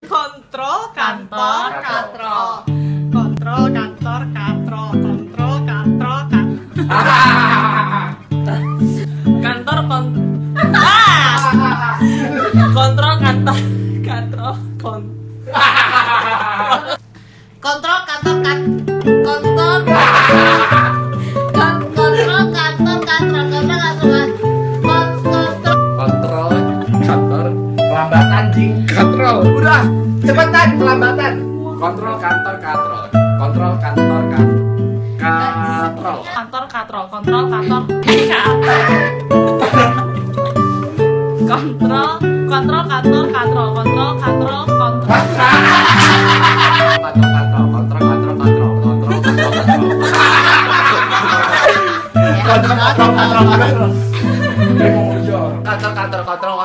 Kontrol kantor katro. Kontrol kantor katro. Kontrol kantor kantor kontrol kantor katro. Kontrol kantor kontrol pelambatan jing katrol. Udah cepetan pelambatan. Kontrol kantor katrol. Kontrol kantor katrol. Kantor katrol. Kontrol kantor kontrol kantor katrol. Kontrol kantor kontrol kantor